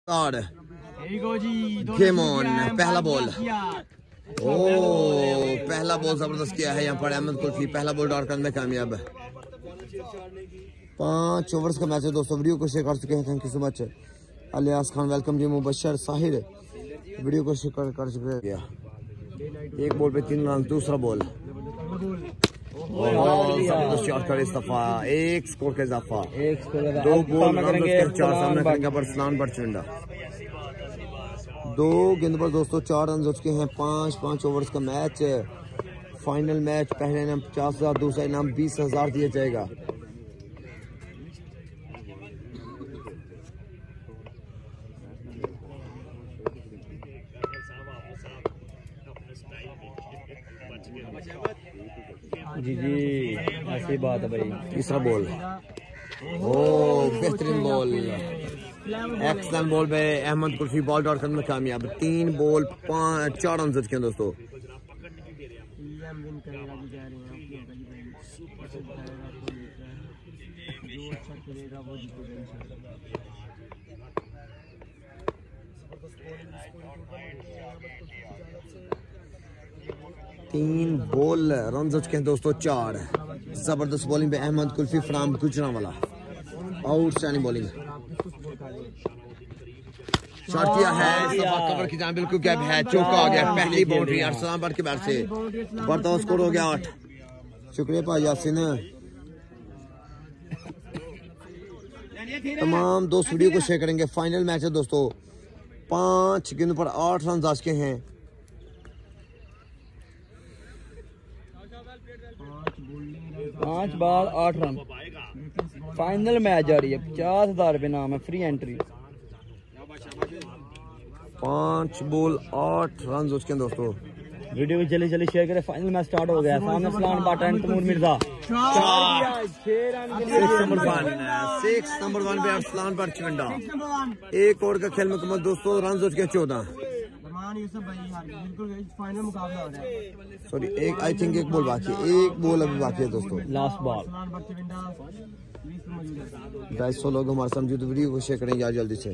और game on. पहला ball, ओ पहला बॉल जबरदस्त किया है यहाँ पर अहमद कुल्फी। पहला बॉल डॉट करने में कामयाब है। 5 ओवर्स का मैच है दोस्तों। वीडियो को शेयर कर चुके हैं, thank you so much. Ilyas Khan welcome जी। मुबशर साहिर वीडियो को शेयर कर चुके हैं। एक बॉल पे 3 रन। दूसरा बॉल जबरदस्त शॉट कर इस्तीफा। 1 स्कोर का इजाफा। 2 बॉल 4 सामने करेंगे अरसलान बटचुंडा। 2 गेंद पर दोस्तों 4 रन हो चुके हैं। 5 ओवर्स का मैच। Final match. पहले इनाम 50,000, दूसरा इनाम 20,000 दिया जाएगा। जी ऐसी बात है भाई। तीसरा बॉल, ओ बेहतरीन बॉल। एक्सलेंट बॉल पे अहमद कुल्फी बॉल डॉट करने में कामयाब। 3 बॉल 4 रन हो चुके हैं दोस्तों। तीन बॉल रन हो चुके हैं दोस्तों 4। जबरदस्त बॉलिंग पे Ahmed Kulfi from Gujranwala. Outstanding bowling. Shot किया है, कवर की जान बिल्कुल गैप है। चौका हो गया। पहली बाउंड्री अरसलान बट के बैट से। बढ़ता स्कोर हो गया 8। शुक्रिया भाई यासिन। तमाम दोस्त वीडियो को शेयर करेंगे। फाइनल मैच है दोस्तों। 5 गेंदों पर 8 रन आ चुके हैं। 5 बॉल 8 रन। फाइनल मैच जा रही है। 50,000 रुपये नाम है, फ्री एंट्री। 5 बॉल 8 रन हो चुके हैं दोस्तों। वीडियो को जल्दी जल्दी शेयर करें। फाइनल मैच स्टार्ट हो गया। सामने अरसलान बट एंड तैमूर मिर्जा। 6 नंबर 1 पे अरसलान बटचुंडा। 1 ओवर का खेल मुकम्मल दोस्तों। रन हो चुके हैं 14। सॉरी आई थिंक 1 बॉल बाकी है। 1 बॉल अभी बाकी है दोस्तों। Last ball. 250 लोग हमारे साथ मौजूद। वीडियो को शेयर करें यार जल्दी से।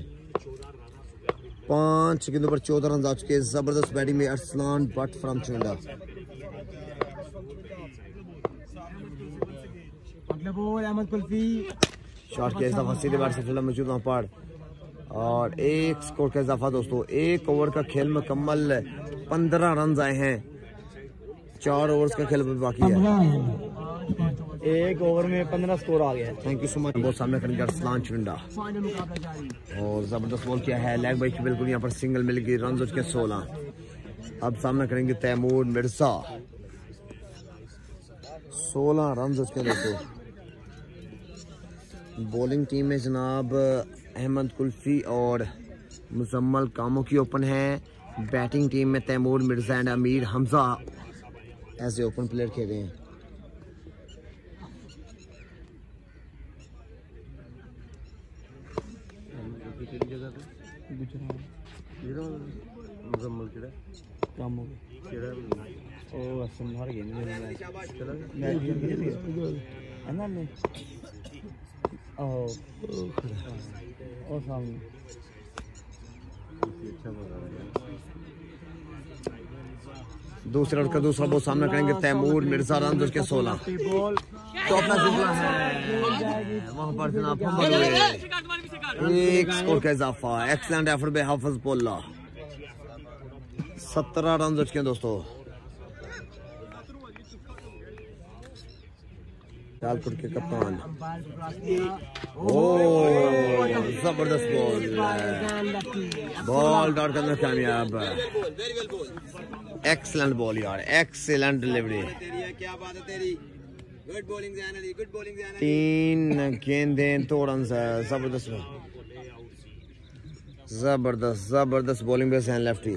5 गेंदों पर 14 रन आ चुके हैं। जबरदस्त बैटिंग में अरसलान बट फ्रॉम चुंडा। अहमद कुल्फी शॉट के इजाफा सीधे बैट से फिल्म मौजूद वहाँ पर। और 1 स्कोर का इजाफा दोस्तों। 1 ओवर का खेल मुकम्मल। 15 रन आए हैं। 4 ओवर्स का खेल बाकी है। 1 ओवर में 15 स्कोर आ गया। Thank you so much. बहुत सामने करेंगे अरसलान चुंडा। और जबरदस्त बॉल किया है। लेग बाई की बिल्कुल यहाँ पर सिंगल मिल गई। रन हो चुके 16। अब सामना करेंगे तैमूर मिर्जा। 16 रन हो चुके दोस्तों। बॉलिंग टीम में जनाब अहमद कुल्फी और मुजम्मल कामों की ओपन है। बैटिंग टीम में तैमूर मिर्जा एंड अमीर हमजा ऐसे ओपन प्लेयर खेल रहे हैं। दूसरा का दूसरा बॉल सामना करेंगे तैमूर मिर्जा। रन उसके 16। तो अपना वहाँ पर जनाब 1 स्कोर का इजाफा। एक्सलेंट एफर्ट पे हाफिज बोला। 17 रन हो चुके हैं दोस्तों। सियालकोट के कप्तान। ओ जबरदस्त बॉल डॉट करने में कामयाब। एक्सलेंट बॉल यार। Excellent delivery. 3 गेंदें 2 रन। जबरदस्त बॉलिंग पे हैं लेफ्टी।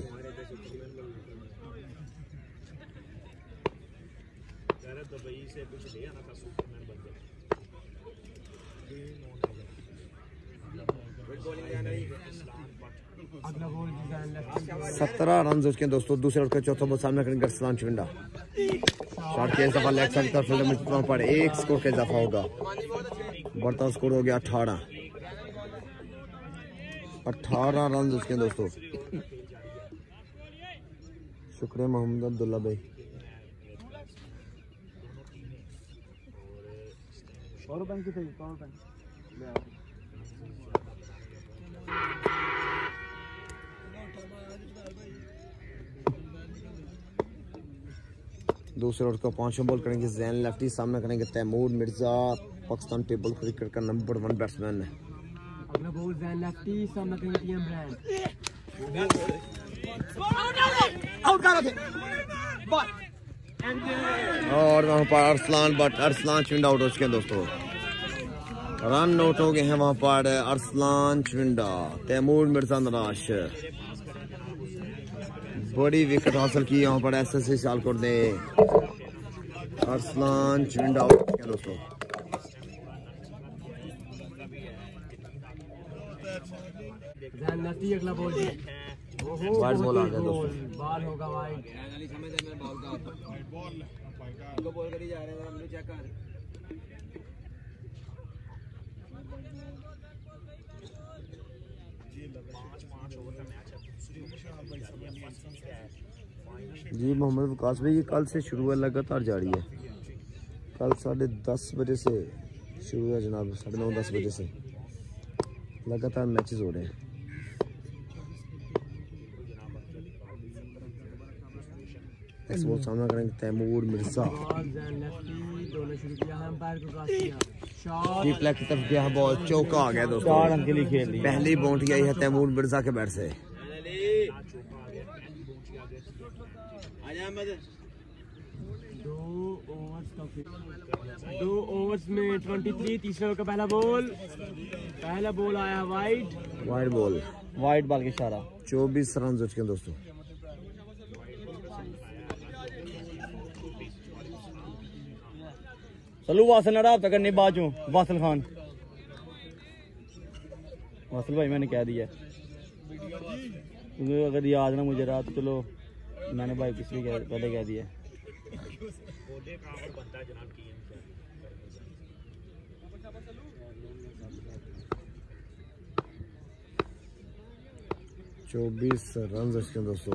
अगला बॉल 17 रन हो चुके हैं दोस्तों। दूसरे ओवर का चौथा बॉल सामने करेंगे अरसलान चुंडा। शॉट के इजाफा लेग साइड का फील्डर में पर 1 स्कोर का इजाफा होगा। बढ़ता स्कोर हो गया 18। 18 रन उसके दोस्तों। शुक्रिया मोहम्मद अब्दुल्ला भाई। पावर बैंक की पावर बैंक दूसरे ओवर को 5 बॉल करेंगे जैन लेफ्टी, सामना करेंगे तैमूर मिर्जा, पाकिस्तान टेबल क्रिकेट का नंबर 1 बैट्समैन है। अगला बॉल जैन लेफ्टी, सामना करेंगे टीएम ब्रांड। आउट कर रहे और वहाँ पर अरसलान बट अरसलान चुंडा आउट हो चुके हैं दोस्तों। रन आउट हो गए हैं वहाँ पर अरसलान चुंडा। तैमूर मिर्जा नराश, बड़ी विकेट हासिल की यहाँ पर एसएससी सियालकोट ने। अरसलान चुंडा आउट हो चुके हैं दोस्तों। जैन लेफ्टी, अगला बॉल जी वाइड बॉल आ गया दोस्तों। बॉल होगा वाइड। जी मोहम्मद विकास भाई, ये कल से शुरू है, लगातार जारी है। कल 10:30 बजे से शुरू है जनाब, 9:30-10 बजे से लगातार मैचेस हो रहे हैं। एक्सपोर्ट सामना करेंगे तैमूर मिर्जा। डीप लेग की तरफ गया बॉल, चौका आ गया दोस्तों। 4 रन के लिए खेल रही है। पहली बाउंड्री आई है तैमूर मिर्जा के बैट से। दो ओवर्स में 23, तीसरे ओवर का पहला बॉल आया वाइड बॉल, वाइड बॉल के इशारा। 24 रन हो चुके हैं दोस्तों। चलो वासल ना रहा करने बाजू वासल खान, वासल भाई मैंने कह दिया, क्योंकि अगर याद ना मुझे रहा तो चलो मैंने भाई पिछली पहले कह दिया। चौबीस रन हो चुके हैं दोस्तों।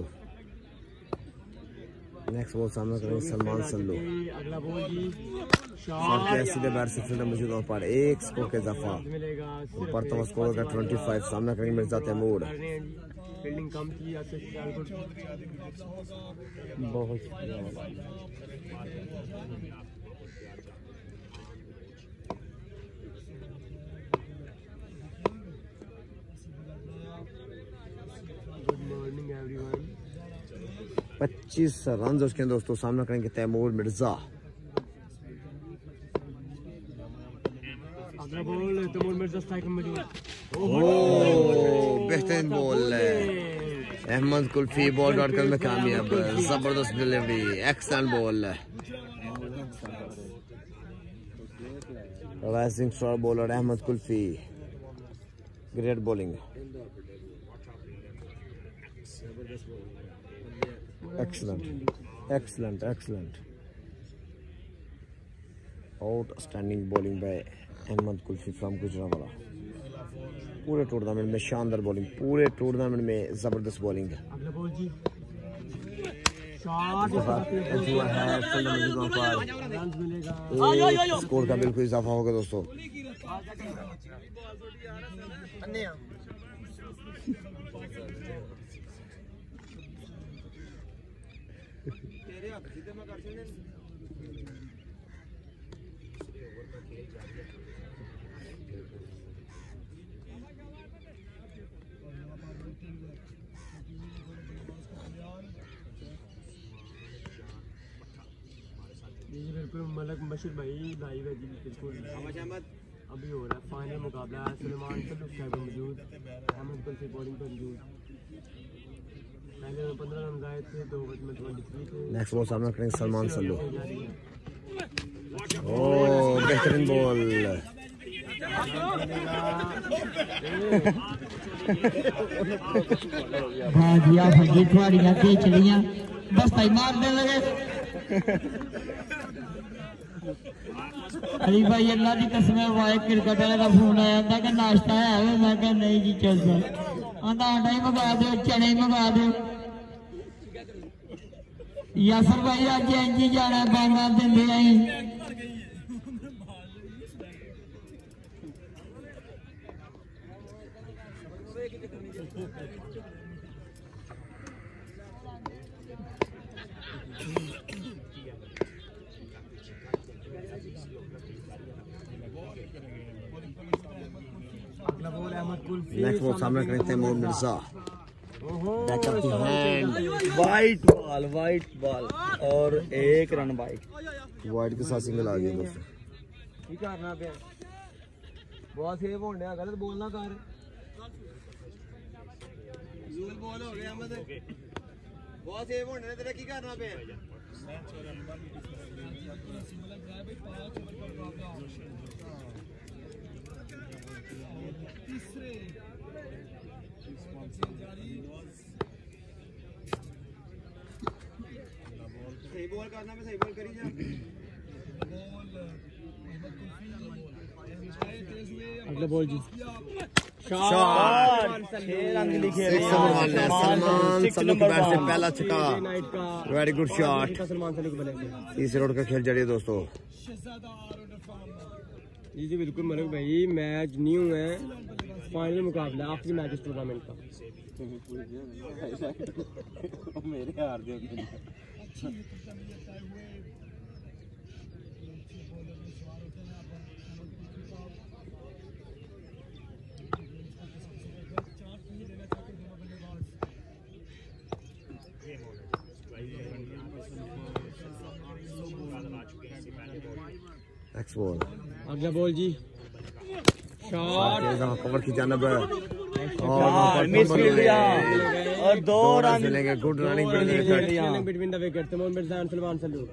नेक्स्ट बॉल सामना करेंगे सलमान सल्लू। अगला बॉल जी सीधे बैट से फील्डर मौजूद वहाँ पर 1 स्कोर का इजाफा। ऊपर तो स्कोर का 25। सामना करेंगे मिर्जा तैमूर। फील्डिंग कम की बहुत गुड मॉर्निंग एवरीवन। 25 रन हो चुके हैं दोस्तों। सामना करेंगे तैमूर मिर्जा। अगला बॉल तैमूर मिर्जा स्ट्राइक में मौजूद। बेहतरीन बॉल है। अहमद कुल्फी बॉल डॉट कर में कामयाब, जबरदस्त डिलीवरी, एक्सेलेंट बॉल है। Rising star bowler Ahmed Kulfi, great bowling, excellent outstanding bowling by Ahmed Kulfi from Gujranwala. पूरे टूर्नामेंट में शानदार बॉलिंग, पूरे टूर्नामेंट में जबरदस्त बॉलिंग है। अगला बॉल जी स्कोर का बिल्कुल इजाफा होगा दोस्तों। बिल्कुल मलक मशहूर भाई लाइव है जी, बिल्कुल अभी हो रहा है फाइनल मुकाबला है। सलमान सल्लू मौजूद, अहमद कुल्फी बॉलिंग पर मौजूद। पहले में 15 रन आए थे, 2 ओवर में 23 थे। नेक्स्ट बॉल सामना करेंगे सलमान सल्लू। ओह बेहतरीन बॉल, भाजिया फगी थोड़ियां के चलियां बस भाई मारने लगे। अली भाई अल्लाह की कसम है, वाइट क्रिकेट वाले का फोन आया था कि नाश्ता है, मैं कहा नहीं जी चल आंदा आंडा ही मंगा दो, चने ही मंगा दो। यासर भाई अज इंजी जाना बांगा देंदे आई। नेक्स्ट बॉल सामने करें Taimur Mirza. Back up the hand, wide ball और 1 रन बाइक। वाइड के साथ सिंगल आ गया दोस्तों। की करना पे बहुत सेव होने डया, गलत बोल ना कर। यूल बॉल हो गया अहमद, बहुत सेव होने ने, तेरा की करना पे। सही बॉल करना पे, सही बॉल करी जा। अगला बॉल जी, शॉट 6 रन लिखे हैं। सलमान सल्लू के बैट से पहला छक्का, very good shot. Salman Sallu को बल्ले तीसरे रोड का खेल जारी है दोस्तों। जी जी बिल्कुल मलिक भाई, मैच न्यू है, फाइनल मुकाबला आखिरी मैच इस टूर्नामेंट का। मेरे हार दे नेक्स्ट बॉल, अगला बॉल जी, शॉट कवर की जानब और मिस किया और 2 रन मिलेंगे। Good running between the wicket, Taimur Mirza and Salman Sallu.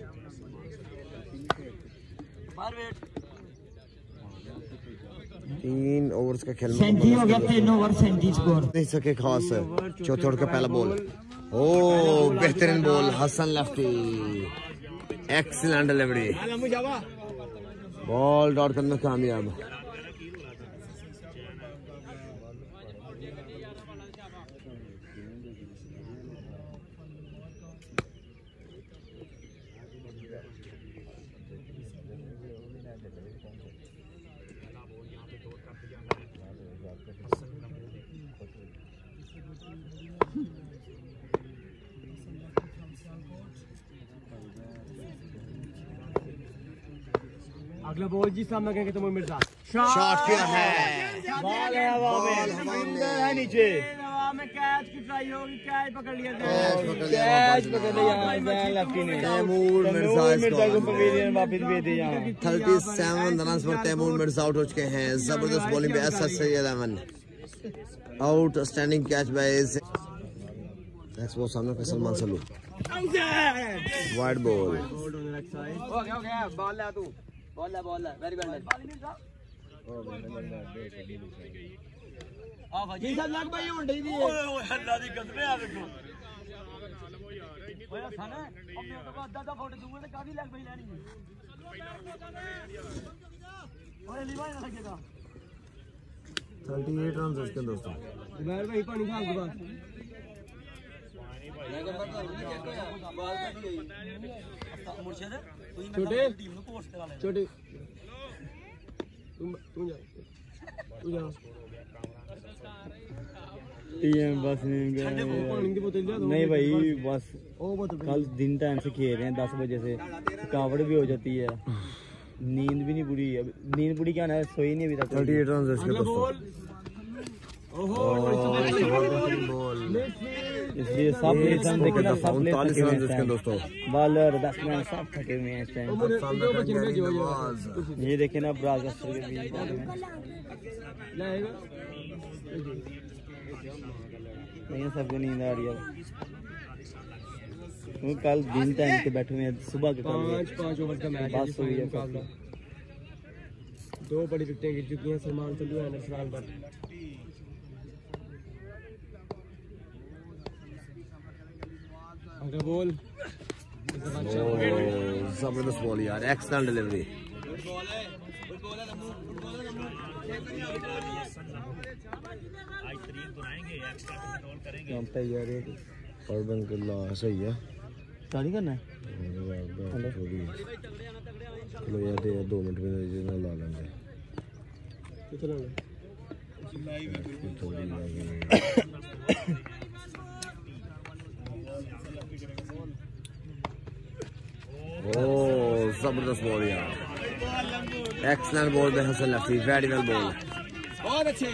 3 overs का खेल 37 हो गया, 3 ओवर 37 स्कोर। नहीं सके खास। चौथे ओवर का पहला बॉल, ओ बेहतरीन ball, Hasan lefty, excellent delivery, ball dot करने में कामयाब। अगला बॉल जी, सामने कहेंगे तैमूर मिर्जा, शॉट किया है, बॉल है हवा में, सुंदर है नीचे, हवा में कैच की ट्राई होगी, कैच पकड़ लिया, कैच पकड़ लिया बैन लेफ्टी ने। तैमूर मिर्जा को पवेलियन वापस भेज दिया। 37 रन पर तैमूर मिर्जा आउट हो चुके हैं। जबरदस्त बॉलिंग पे SS11 outstanding catch by. Next ball सामने सलमान सल्लू, वाइड बॉल, हो गया बॉल ला तू, बॉल ला वेरी वेल जी सब लग भाई होंडे दी ओए अल्लाह दी कसम आ देखो ओए खाना अब मेरे को आधा फुट दूंगा तो काफी लग भाई लेनी है ओए लीवा ना लगेगा 38 रन उसके दोस्तों। जुबैर भाई पानी खा के बाद छोटे छोटे तू जा टीएम बस नहीं भाई, बस कल दिन टाइम से खेल रहे हैं 10 बजे से, थकावट भी हो जाती है, नींद भी नहीं पूरी है। नींद पूरी क्या ना, सोई नहीं अभी तक। 38 रन उसके दोस्तों। इसलिए सब प्लेयर देखे ना, सब प्लेयर दोस्तों, बॉलर बैट्समैन सब थके हुए हैं इस टाइम। ये देखे ना ब्राज़ के बीच नहीं, सबको नींद आ रही है। वो कल दिन टाइम के बैठे हुए हैं, सुबह के 5 ओवर का मैच बस हुई है मुकाबला। 2 बड़ी विकेटें गिर चुकी हैं सलमान सल्लू और नसरान पर। अगला बॉल, जबरदस्त बॉल यार, एक्सीलेंट डिलीवरी। और बंद कर ला सही है स्टार्ट करना है चलो यार 2 मिनट में ला लेंगे ओह जबरदस्त बॉल यार एक्सलेंट बॉल पे Hasan lefty very well ball बहुत अच्छे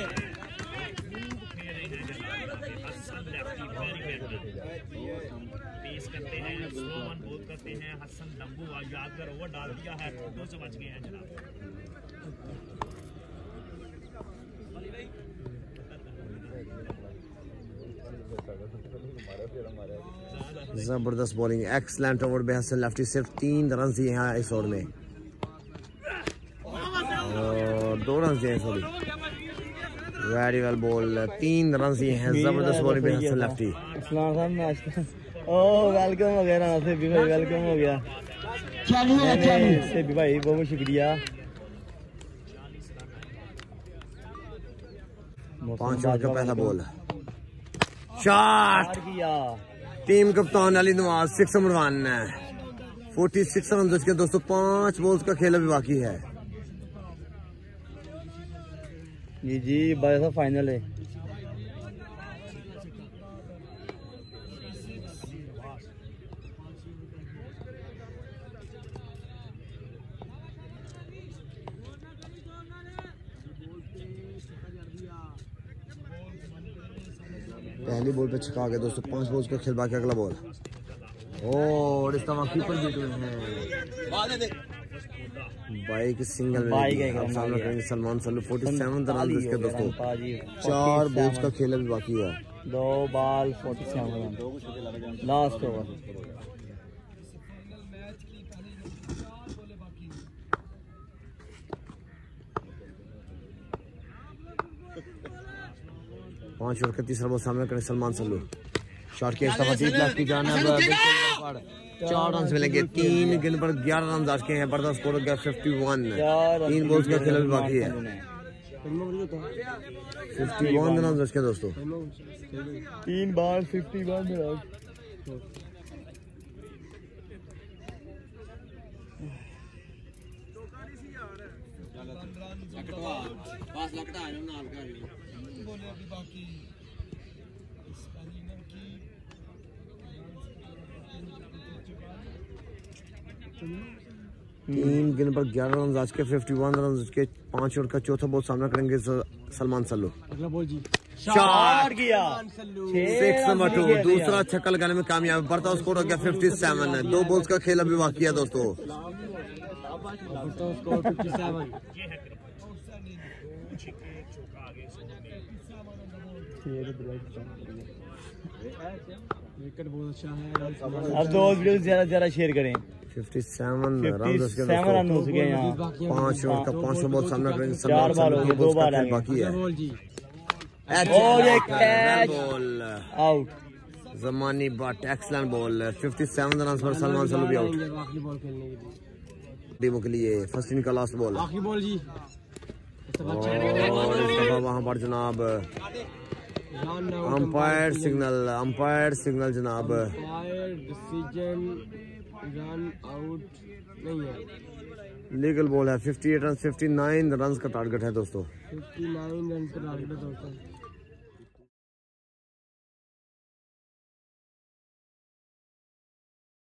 पेस करते हैं स्लो वन बॉल करते हैं हसन लंबू यादगार ओवर डाल दिया है 2 से बच गए हैं जनाब जबरदस्त बॉलिंग एक्सलेंट ओवर पे हसन लफ्टी सिर्फ 3 रन दिए हैं इस ओवर में और 2 रन दिए sorry very well ball 3 run दिए हैं जबरदस्त बॉलिंग पे हसन लफ्टी अस्सलाम साहब मैच ओह वेलकम हो गया ना से भी भाई वेलकम हो गया चलिए से भी भाई बहुत शुक्रिया 5 ओवर का पहला बॉल शॉट किया टीम कप्तान अली नवाज 6 नंबर 1 46 रन के दोस्तों 5 बॉल्स का खेल अभी बाकी है जी बड़ा फाइनल है पहली बॉल पे छक्का गया दोस्तों 5 बॉल्स का खेल बाकी अगला बॉल और इस तरह कीपर बीट हुए हैं बाइक सिंगल में सामने करेंगे सलमान सल्लू 47 रन के दोस्तों 4 बॉल्स का खेल अभी बाकी है 2 ball 47 run last over 5 over का तीसरा बॉल सामने करें सलमान सल्लू शॉट के इस्तेमाल 30 लाख की जान है 4 रन मिलेंगे 3 गेंद पर 11 रन दर्ज किए हैं बर्दाश्त स्कोर हो गया 51 3 बॉल्स का खेल अभी बाकी है 51 रन दर्ज किए दोस्तों 3 बॉल 51 रन तीन गेंद पर 11 रन आज के 51 रन के 5 ओवर का चौथा बॉल सामना करेंगे सलमान सल्लू अगला बॉल जी शॉट किया 6 नंबर 2 दूसरा छक्का लगाने में कामयाब बढ़ता स्कोर हो गया 57 2 बॉल्स का खेल अभी बाकी है दोस्तों स्कोर 57 विकेट बहुत अच्छा है अब 2 वीडियो ज्यादा शेयर करें 57 रन हो चुके हैं यहाँ 5 ओवर का 5 बॉल सामना करेंगे 4 बॉल हो गए 2 बार बाकी है बॉल जी और एक catch ball out Jamani Butt excellent ball 57 run पर सलमान सल्लू भी आउट आखिरी बॉल खेलने के लिए टीमों के लिए फर्स्ट इनिंग का लास्ट बॉल आखिरी बॉल जी और इस दफा वहां पर जनाब अंपायर सिग्नल जनाब डिसीजन रन आउट नहीं है लीगल बॉल है 58 रन 59 रन का टारगेट है दोस्तों 59 रन का टारगेट है दोस्तों